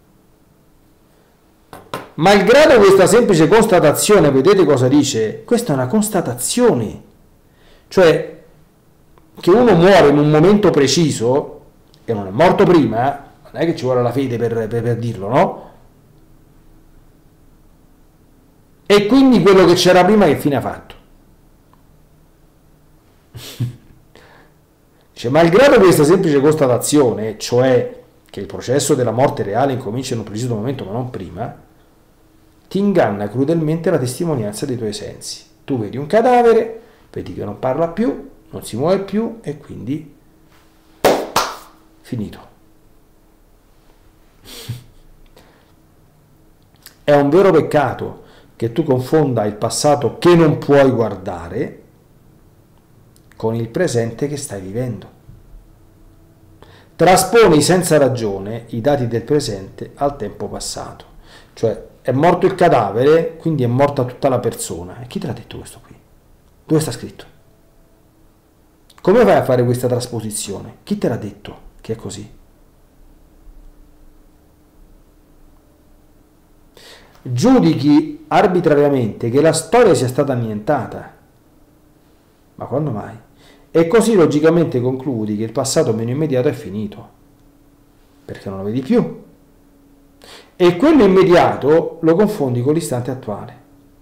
Malgrado questa semplice constatazione, vedete cosa dice? Questa è una constatazione, cioè che uno muore in un momento preciso e non è morto prima, non è che ci vuole la fede per, per, per dirlo, no? E quindi quello che c'era prima che fine ha fatto? Dice, malgrado questa semplice constatazione, cioè che il processo della morte reale incomincia in un preciso momento ma non prima, ti inganna crudelmente la testimonianza dei tuoi sensi. Tu vedi un cadavere, vedi che non parla più, non si muove più e quindi finito. È un vero peccato che tu confonda il passato che non puoi guardare con il presente che stai vivendo. Trasponi senza ragione i dati del presente al tempo passato. Cioè, è morto il cadavere, quindi è morta tutta la persona. E chi te l'ha detto questo qui? Dove sta scritto? Come vai a fare questa trasposizione? Chi te l'ha detto che è così? Giudichi arbitrariamente che la storia sia stata annientata. Ma quando mai? E così logicamente concludi che il passato meno immediato è finito, perché non lo vedi più. E quello immediato lo confondi con l'istante attuale.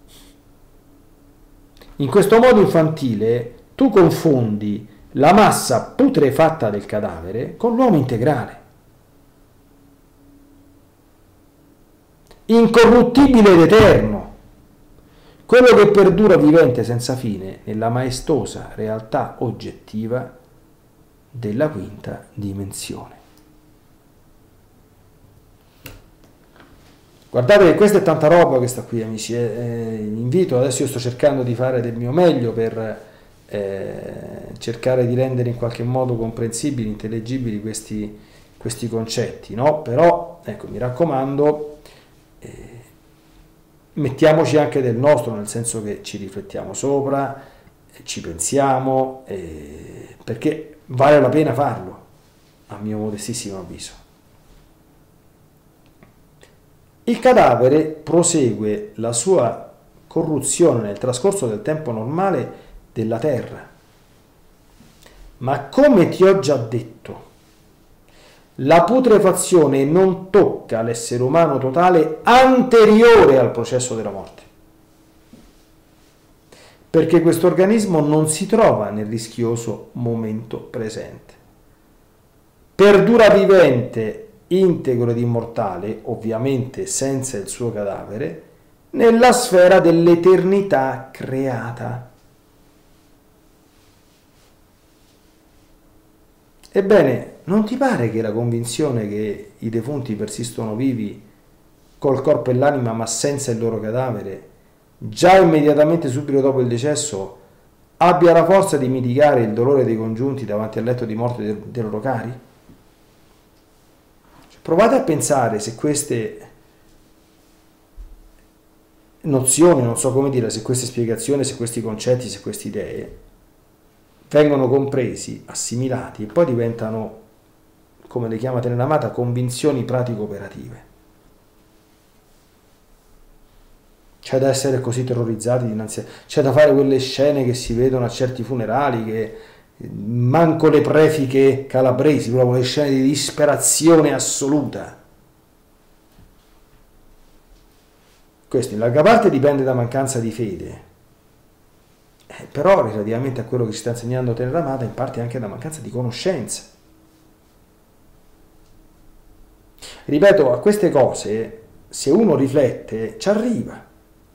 In questo modo infantile tu confondi la massa putrefatta del cadavere con l'uomo integrale, incorruttibile ed eterno, quello che perdura vivente senza fine nella maestosa realtà oggettiva della quinta dimensione. Guardate che questa è tanta roba, questa qui, amici. Eh, invito, adesso io sto cercando di fare del mio meglio per eh, cercare di rendere in qualche modo comprensibili, intellegibili questi, questi concetti, no? Però, ecco, mi raccomando, eh, mettiamoci anche del nostro, nel senso che ci riflettiamo sopra, ci pensiamo, eh, perché vale la pena farlo, a mio modestissimo avviso. Il cadavere prosegue la sua corruzione nel trascorso del tempo normale della terra. Ma come ti ho già detto, la putrefazione non tocca l'essere umano totale anteriore al processo della morte, perché questo organismo non si trova nel rischioso momento presente. Perdura vivente, integro ed immortale, ovviamente senza il suo cadavere, nella sfera dell'eternità creata. Ebbene, non ti pare che la convinzione che i defunti persistono vivi col corpo e l'anima ma senza il loro cadavere, già immediatamente subito dopo il decesso, abbia la forza di mitigare il dolore dei congiunti davanti al letto di morte dei, dei loro cari? Provate a pensare se queste nozioni, non so come dire, se queste spiegazioni, se questi concetti, se queste idee vengono compresi, assimilati e poi diventano, come le chiama Teneramata, convinzioni pratico-operative. C'è da essere così terrorizzati dinanzi a... C'è da fare quelle scene che si vedono a certi funerali, che manco le prefiche calabresi, proprio le scene di disperazione assoluta. Questo in larga parte dipende da mancanza di fede, eh, però relativamente a quello che ci sta insegnando Teneramata, in parte anche da mancanza di conoscenza. Ripeto, a queste cose, se uno riflette, ci arriva.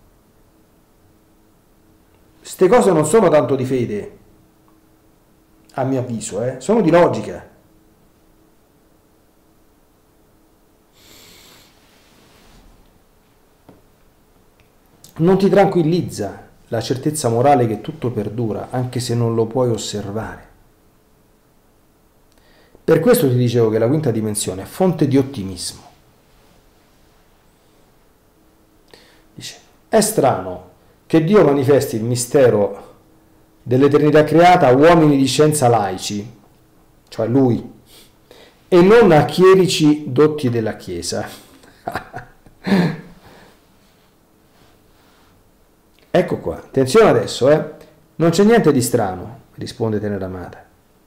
Queste cose non sono tanto di fede, a mio avviso, eh? Sono di logica. Non ti tranquillizza la certezza morale che tutto perdura, anche se non lo puoi osservare. Per questo ti dicevo che la quinta dimensione è fonte di ottimismo. Dice, è strano che Dio manifesti il mistero dell'eternità creata a uomini di scienza laici, cioè Lui, e non a chierici dotti della Chiesa. Ecco qua, attenzione adesso, eh? Non c'è niente di strano, risponde Teneramata.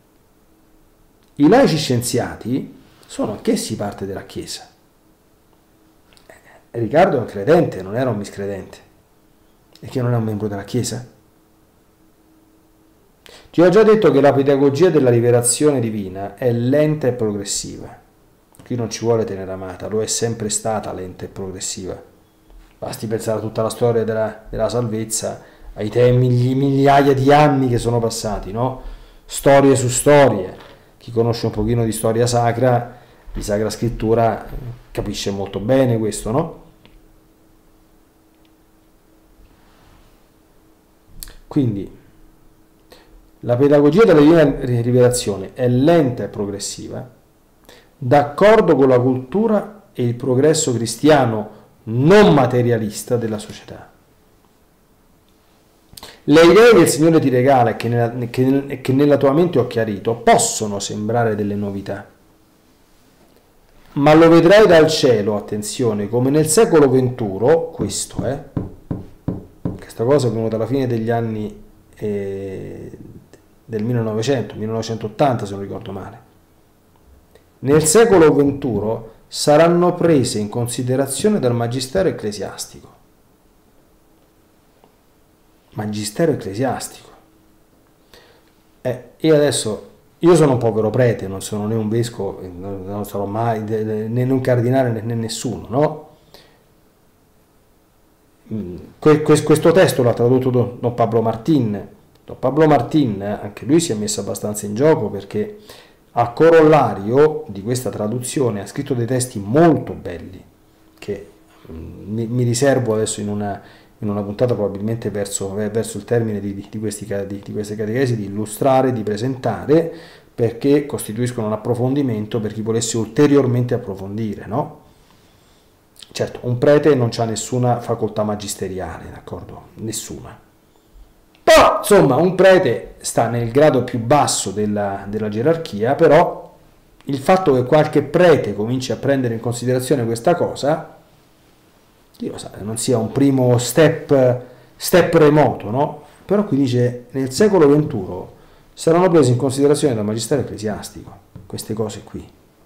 I laici scienziati sono anch'essi parte della Chiesa. Riccardo è un credente, non era un miscredente. E che non è un membro della Chiesa? Ti ho già detto che la pedagogia della liberazione divina è lenta e progressiva. Qui non ci vuole Teneramata, lo è sempre stata lenta e progressiva. Basti pensare a tutta la storia della, della salvezza, ai temi, migliaia di anni che sono passati, no? Storie su storie. Chi conosce un pochino di storia sacra, di Sacra Scrittura, capisce molto bene questo, no? Quindi la pedagogia della divina rivelazione è lenta e progressiva, d'accordo con la cultura e il progresso cristiano non materialista della società. Le idee che il Signore ti regala e che nella, che, che nella tua mente ho chiarito possono sembrare delle novità, ma lo vedrai dal cielo, attenzione, come nel secolo venturo, questo è, questa cosa è venuta alla fine degli anni eh, del millenovecento, millenovecentottanta se non ricordo male. Nel secolo venturo saranno prese in considerazione dal magistero ecclesiastico. Magistero ecclesiastico. Eh, io adesso, io sono un povero prete, non sono né un vescovo, non sarò mai né un cardinale né nessuno, no? Questo testo l'ha tradotto Don Pablo Martin. Don Pablo Martin, anche lui si è messo abbastanza in gioco, perché a corollario di questa traduzione ha scritto dei testi molto belli che mi, mi riservo adesso in una, in una puntata, probabilmente verso, verso il termine di, di, questi, di, di queste catechesi, di illustrare, di presentare, perché costituiscono un approfondimento per chi volesse ulteriormente approfondire, no? Certo, un prete non ha nessuna facoltà magisteriale, d'accordo? Nessuna. Però, insomma, un prete sta nel grado più basso della, della gerarchia, però il fatto che qualche prete cominci a prendere in considerazione questa cosa, Dio sa, non sia un primo step, step remoto, no? Però qui dice, nel secolo venturo saranno prese in considerazione dal magistero ecclesiastico, queste cose qui.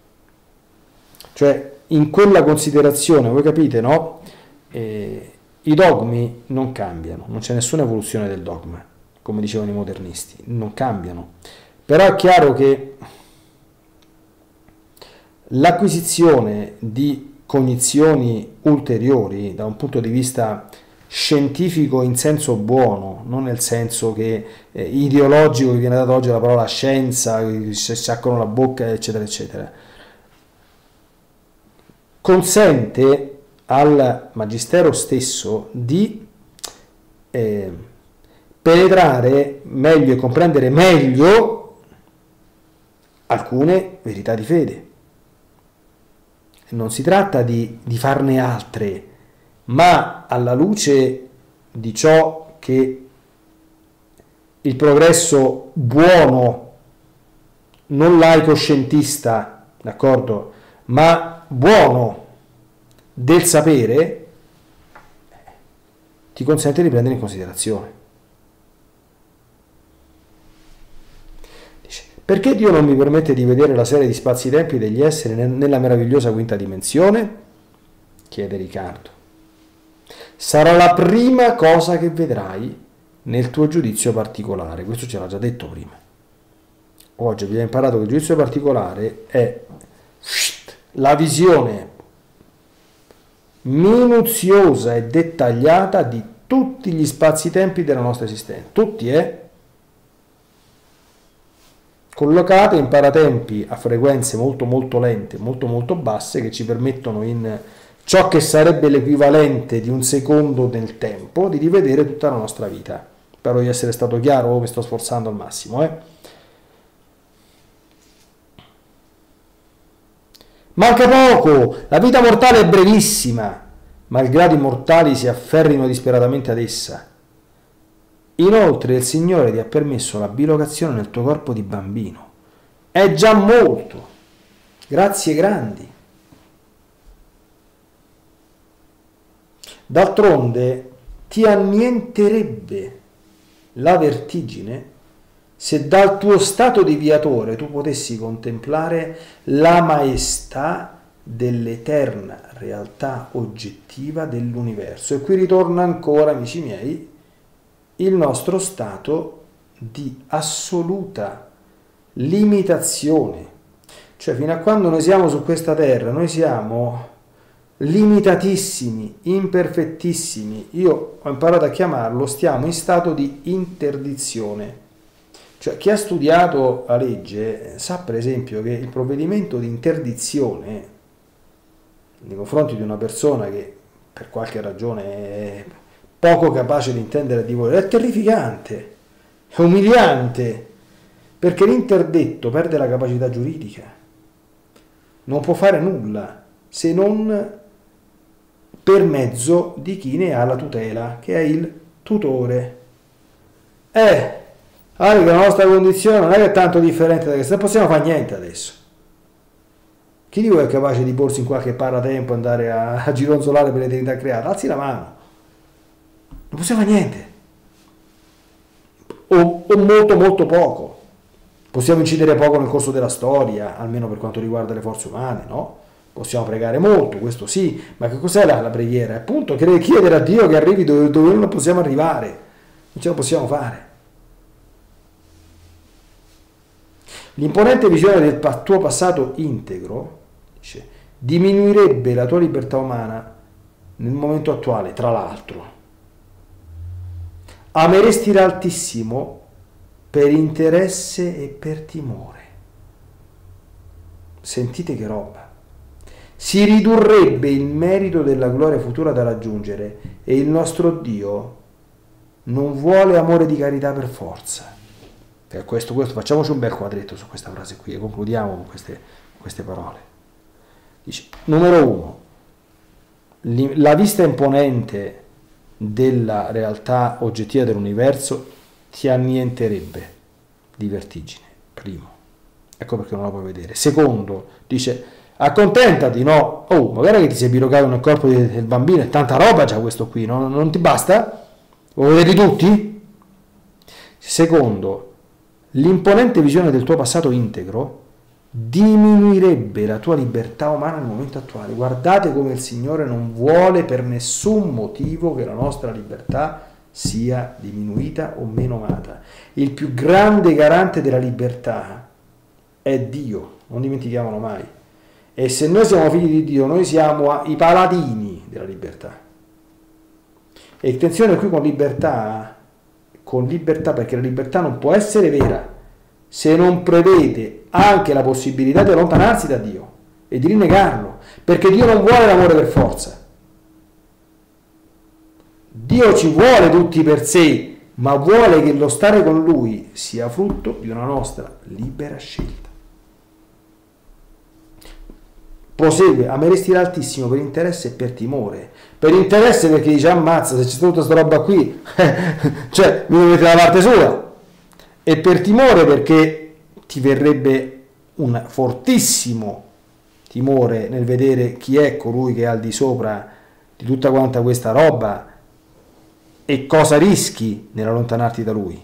Cioè, in quella considerazione, voi capite, no? Eh, I dogmi non cambiano, non c'è nessuna evoluzione del dogma, come dicevano i modernisti, non cambiano. Però è chiaro che l'acquisizione di cognizioni ulteriori da un punto di vista scientifico in senso buono, non nel senso che eh, ideologico che viene dato oggi la parola scienza, si sciacquano la bocca, eccetera, eccetera, consente al magistero stesso di eh, penetrare meglio e comprendere meglio alcune verità di fede. Non si tratta di, di farne altre, ma alla luce di ciò che il progresso buono, non laico scientista, d'accordo, ma buono del sapere, ti consente di prendere in considerazione. Dice, perché Dio non mi permette di vedere la serie di spazi-tempi degli esseri nella meravigliosa quinta dimensione? Chiede Riccardo. Sarà la prima cosa che vedrai nel tuo giudizio particolare. Questo ce l'ha già detto prima. Oggi abbiamo imparato che il giudizio particolare è la visione minuziosa e dettagliata di tutti gli spazi-tempi della nostra esistenza. Tutti, eh? Collocate in paratempi a frequenze molto molto lente, molto molto basse, che ci permettono in ciò che sarebbe l'equivalente di un secondo nel tempo di rivedere tutta la nostra vita. Spero di essere stato chiaro o mi sto sforzando al massimo, eh? Manca poco, la vita mortale è brevissima, malgrado i mortali si afferrino disperatamente ad essa. Inoltre il Signore ti ha permesso la bilocazione nel tuo corpo di bambino. È già molto. Grazie grandi. D'altronde ti annienterebbe la vertigine se dal tuo stato di viatore tu potessi contemplare la maestà dell'eterna realtà oggettiva dell'universo. E qui ritorna ancora, amici miei, il nostro stato di assoluta limitazione. Cioè, fino a quando noi siamo su questa terra, noi siamo limitatissimi, imperfettissimi. Io ho imparato a chiamarlo, stiamo in stato di interdizione. Cioè, chi ha studiato la legge sa per esempio che il provvedimento di interdizione nei confronti di una persona che per qualche ragione è poco capace di intendere e di volere è terrificante, è umiliante, perché l'interdetto perde la capacità giuridica, non può fare nulla se non per mezzo di chi ne ha la tutela, che è il tutore. Eh, allora, la nostra condizione non è che è tanto differente da questa, non possiamo fare niente adesso. Chi di voi è capace di porsi in qualche paratempo e andare a, a gironzolare per l'eternità creata? Alzi la mano. Non possiamo fare niente. O, o molto molto poco. Possiamo incidere poco nel corso della storia, almeno per quanto riguarda le forze umane, no? Possiamo pregare molto, questo sì, ma che cos'è la, la preghiera? È appunto chiedere a Dio che arrivi dove, dove non possiamo arrivare. Non ce la possiamo fare. L'imponente visione del tuo passato integro, dice, diminuirebbe la tua libertà umana nel momento attuale, tra l'altro. Ameresti l'Altissimo per interesse e per timore. Sentite che roba. Si ridurrebbe il merito della gloria futura da raggiungere e il nostro Dio non vuole amore di carità per forza. Per questo, questo, facciamoci un bel quadretto su questa frase qui e concludiamo con queste, queste parole. Dice, numero uno, la vista imponente della realtà oggettiva dell'universo ti annienterebbe di vertigine, primo. Ecco perché non la puoi vedere. Secondo, dice, accontentati, no? Oh, magari che ti sei bilocato nel corpo del bambino, è tanta roba già questo qui, no? Non ti basta? Vuoi vederli tutti? Secondo, l'imponente visione del tuo passato integro diminuirebbe la tua libertà umana nel momento attuale. Guardate come il Signore non vuole per nessun motivo che la nostra libertà sia diminuita o meno amata. Il più grande garante della libertà è Dio, non dimentichiamolo mai. E se noi siamo figli di Dio, noi siamo i paladini della libertà. E attenzione qui con libertà, con libertà, perché la libertà non può essere vera se non prevede anche la possibilità di allontanarsi da Dio e di rinnegarlo, perché Dio non vuole l'amore per forza. Dio ci vuole tutti per sé, ma vuole che lo stare con Lui sia frutto di una nostra libera scelta. Prosegue, ameresti l'Altissimo per interesse e per timore. Per interesse perché dice, ammazza, se c'è tutta questa roba qui, cioè mi dovete la parte sua. e per timore perché ti verrebbe un fortissimo timore nel vedere chi è colui che è al di sopra di tutta quanta questa roba e cosa rischi nell'allontanarti da lui.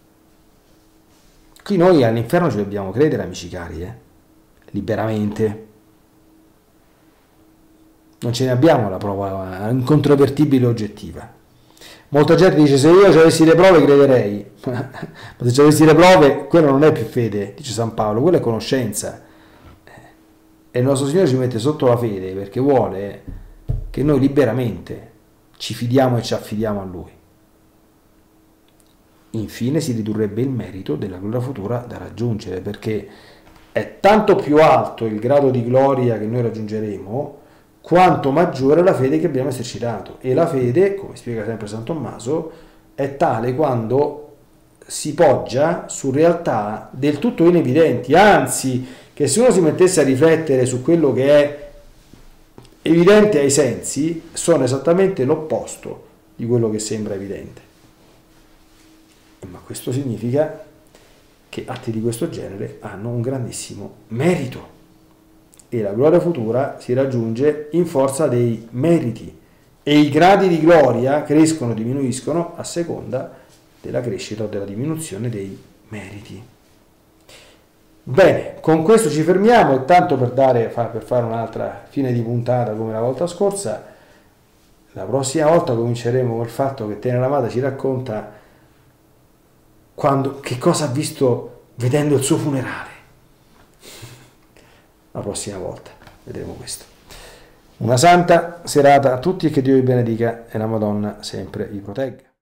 Qui noi all'inferno ci dobbiamo credere, amici cari, eh? Liberamente. Non ce ne abbiamo la prova incontrovertibile oggettiva. Molta gente dice se io avessi le prove crederei, ma se avessi le prove quello non è più fede, dice San Paolo, quello è conoscenza. E il nostro Signore ci mette sotto la fede perché vuole che noi liberamente ci fidiamo e ci affidiamo a Lui. Infine si ridurrebbe il merito della gloria futura da raggiungere, perché è tanto più alto il grado di gloria che noi raggiungeremo quanto maggiore la fede che abbiamo esercitato. E la fede, come spiega sempre San Tommaso, è tale quando si poggia su realtà del tutto inevidenti, anzi che se uno si mettesse a riflettere su quello che è evidente ai sensi, sono esattamente l'opposto di quello che sembra evidente. Ma questo significa che atti di questo genere hanno un grandissimo merito e la gloria futura si raggiunge in forza dei meriti e i gradi di gloria crescono o diminuiscono a seconda della crescita o della diminuzione dei meriti. Bene, con questo ci fermiamo e tanto per, dare, per fare un'altra fine di puntata come la volta scorsa, la prossima volta cominceremo col fatto che Tenera Amata ci racconta quando, che cosa ha visto vedendo il suo funerale. La prossima volta vedremo questo. Una santa serata a tutti e che Dio vi benedica e la Madonna sempre vi protegga.